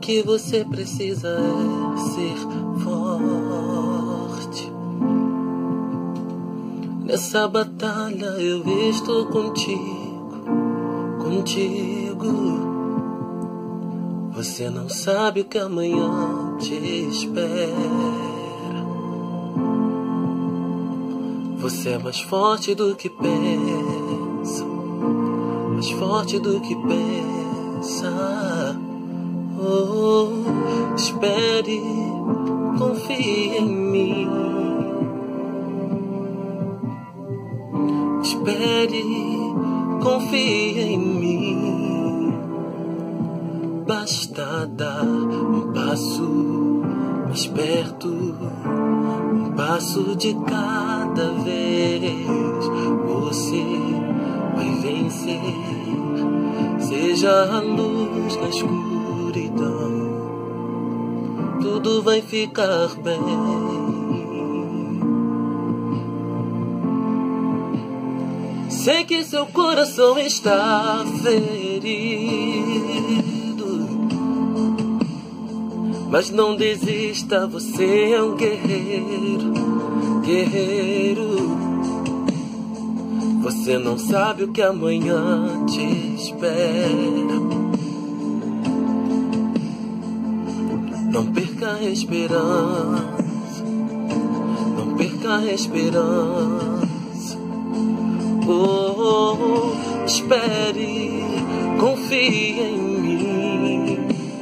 que você precisa é ser forte. Nessa batalha eu estou contigo, contigo. Você não sabe o que amanhã te espera. Você é mais forte do que pensa, mais forte do que pensa. Oh, espere, confie em mim. Espere, confie em mim. Basta dar um passo mais perto, um passo de cada vez. Você vai vencer. Seja a luz na escuridão, tudo vai ficar bem. Sei que seu coração está ferido, mas não desista, você é um guerreiro, guerreiro. Você não sabe o que amanhã te espera. Não perca a esperança, não perca a esperança. Oh, espere, confie em mim.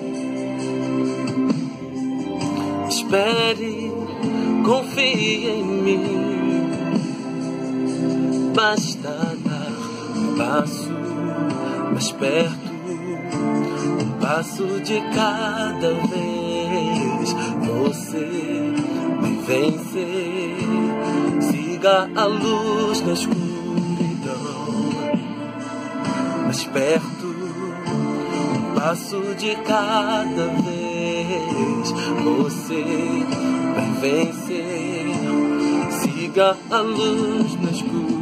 Espere, confie em mim. Basta dar um passo mais perto, um passo de cada vez. Você vai vencer. Siga a luz na escuridão, mais perto, um passo de cada vez. Você vai vencer. Siga a luz na escuridão,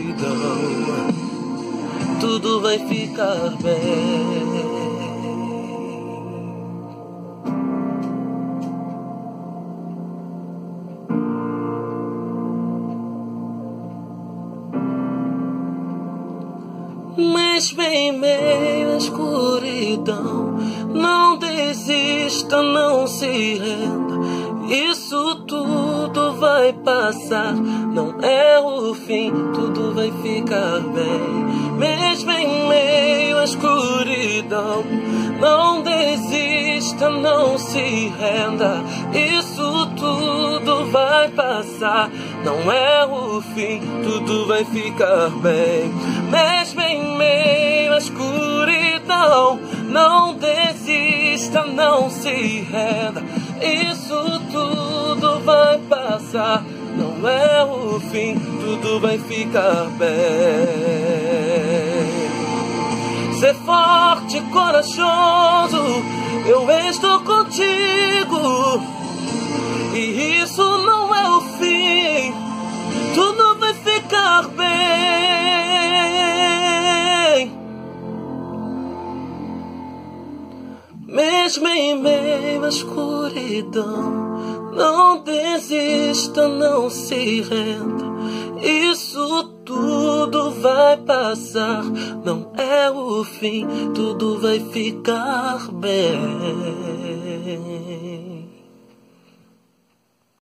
tudo vai ficar bem. Mesmo em meio à escuridão, não desista, não se renda. Isso tudo vai passar, não é o fim, tudo vai ficar bem. Mesmo em meio à escuridão, não desista, não se renda. Isso tudo vai passar, não é o fim, tudo vai ficar bem. Mesmo em meio à escuridão, não desista, não se renda. Isso tudo vai passar, não é o fim, tudo vai ficar bem. Ser forte, corajoso, eu estou contigo. E isso não é o fim, tudo vai ficar bem. Mesmo em meio à escuridão, não desista, não se renda. Isso tudo vai passar, não é o fim, tudo vai ficar bem.